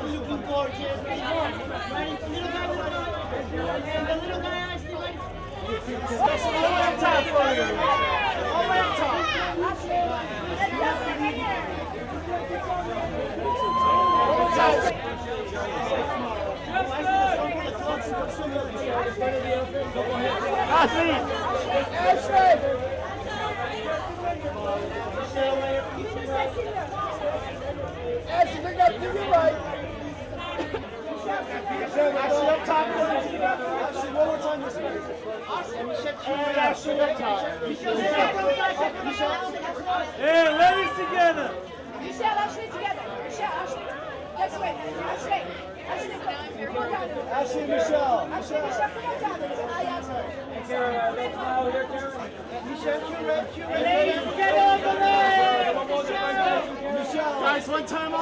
looking gorgeous. Right? Little guy. And the little guy actually right. That's all the way up top for you. All the way up top. Ashley, they got to do you right. Ashley up top. Ashley, one more time this way. And Ashley up top. Hey, ladies together. Michelle, Ashley together. Michelle, Ashley. This way. Ashley. Ashley, come on down. Ashley, Michelle. Ashley, Michelle, come on down. Michelle, Ladies, get over there. Michelle. Guys, one time